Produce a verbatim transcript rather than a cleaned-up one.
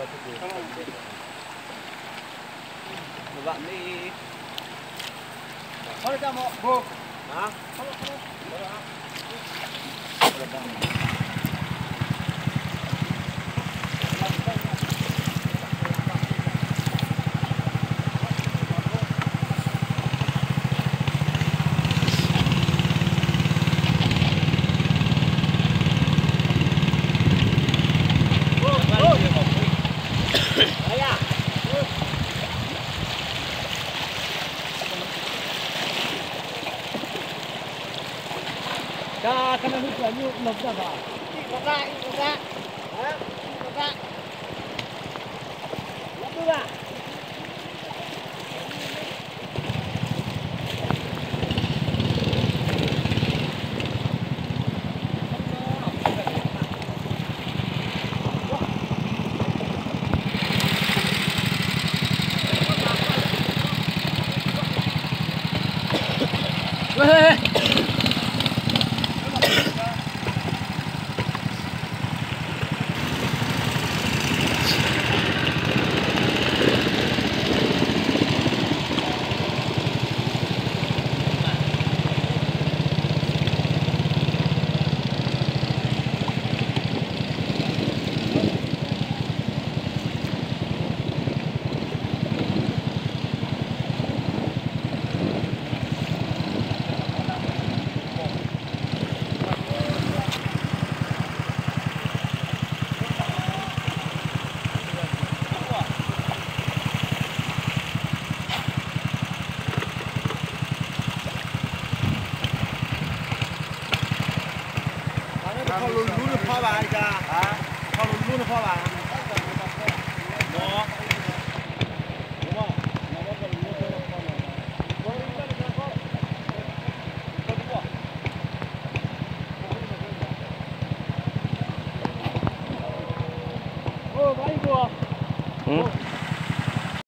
Bạn đi. Thôi ra một buộc. Hả? Không không. Dah, kena lupa ni lop dah bah. Lop dah, lop dah. Ha? Lop dah. Lop tu bah. Weh. Kalau lulu ni apa bah ika? Ha? Kalau lulu ni apa bah? No. Oh, baik gua. Hmm.